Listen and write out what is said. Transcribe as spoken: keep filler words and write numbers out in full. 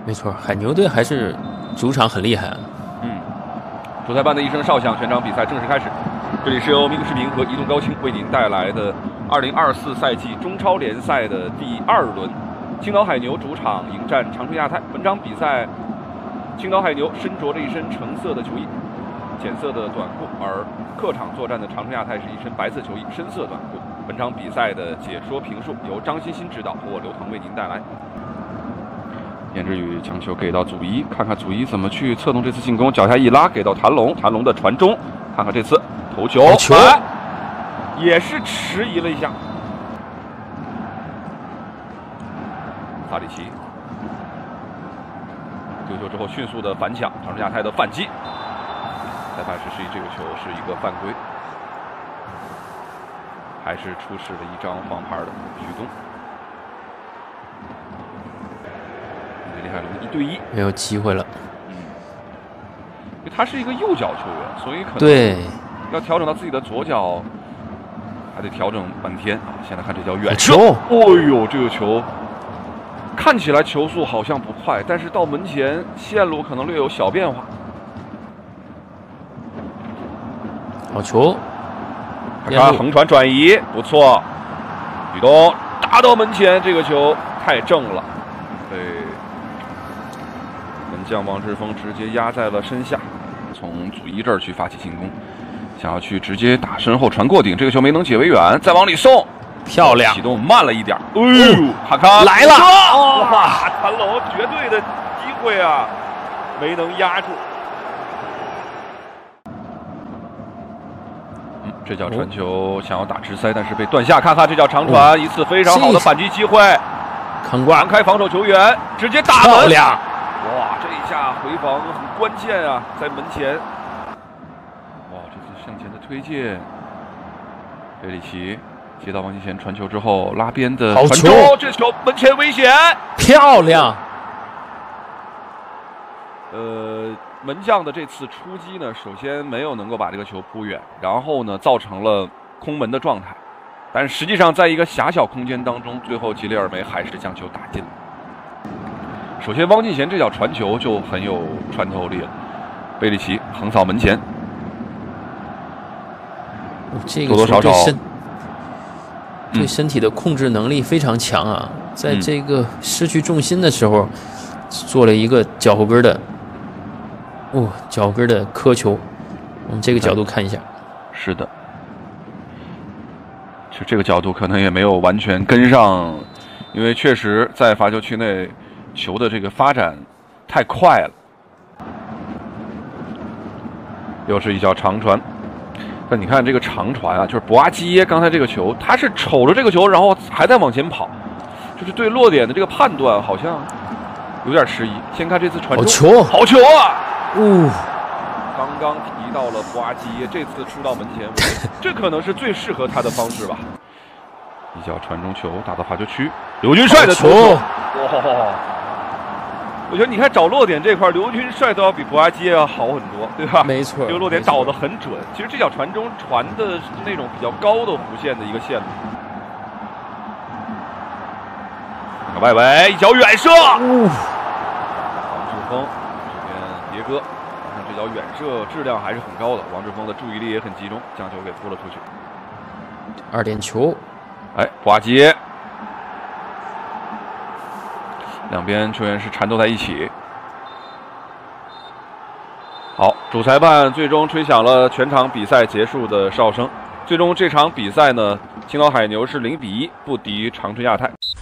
没错，海牛队还是主场很厉害啊。 嗯，主裁判的一声哨响，全场比赛正式开始。这里是由明视频和移动高清为您带来的二零二四赛季中超联赛的第二轮，青岛海牛主场迎战长春亚泰。本场比赛，青岛海牛身着着一身橙色的球衣，浅色的短裤，而客场作战的长春亚泰是一身白色球衣，深色短裤。本场比赛的解说评述由张欣欣指导，和我刘腾为您带来。颜志宇将球给到祖一，看看祖一怎么去策动这次进攻，脚下一拉给到谭龙，谭龙的传中，看看这次头球， 球哎，也是迟疑了一下。萨里奇丢球之后迅速的反抢，长春亚泰的反击，裁判是示意这个球是一个犯规，还是出示了一张黄牌的举动。李海龙一对一没有机会了。 嗯，因为他是一个右脚球员，所以可能对要调整到自己的左脚，还得调整半天啊。现在看这叫远射， 球， 哦呦，这个球看起来球速好像不快，但是到门前线路可能略有小变化。 好球， 他横传转移不错，吕东打到门前，这个球太正了，被门将王志峰直接压在了身下，从祖一这儿去发起进攻，想要去直接打身后传过顶，这个球没能解围远，再往里送， 漂亮， 启动慢了一点。哎呦，卡卡来了！ 哇，谭龙绝对的机会啊，没能压住。嗯，这脚传球想要打直塞，但是被断下。看看这脚长传，一次非常好的反击机会， 扛挂挡开防守球员，直接打门。 漂亮！ 哇，这一下回防很关键啊，在门前。哇，这次向前的推进，贝里奇接到王继贤传球之后拉边的传中，这球门前危险， 漂亮。 呃，门将的这次出击呢，首先没有能够把这个球扑远，然后呢造成了空门的状态，但实际上在一个狭小空间当中，最后吉列尔梅还是将球打进了。首先，汪进贤这脚传球就很有穿透力了。贝里奇横扫门前， 哦、这个多多少少对身、 嗯、 对身体的控制能力非常强啊！在这个失去重心的时候，嗯、做了一个脚后跟的，哦，脚后跟的磕球。我们这个角度看一下， 是的，其实这个角度可能也没有完全跟上，因为确实在罚球区内。球的这个发展太快了，又是一脚长传。但你看这个长传啊，就是博阿基耶刚才这个球，他是瞅着这个球，然后还在往前跑，就是对落点的这个判断好像有点迟疑。先看这次传中， 好球， 好球啊！ 哦， 刚刚提到了博阿基耶，这次出到门前，这可能是最适合他的方式吧。一脚传中球打到罚球区，刘军帅的头球，哇！我觉得你看找落点这块，刘军帅都要比博阿基耶要好很多，对吧？ 没错， 这个落点导得很准。其实这脚传中传的是那种比较高的弧线的一个线路。看外围一脚远射，王志峰这边迭戈，看这脚远射质量还是很高的，王志峰的注意力也很集中，将球给扑了出去。 二点球， 哎，博阿基耶。两边球员是缠斗在一起。好，主裁判最终吹响了全场比赛结束的哨声。最终这场比赛呢，青岛海牛是零比一不敌长春亚泰。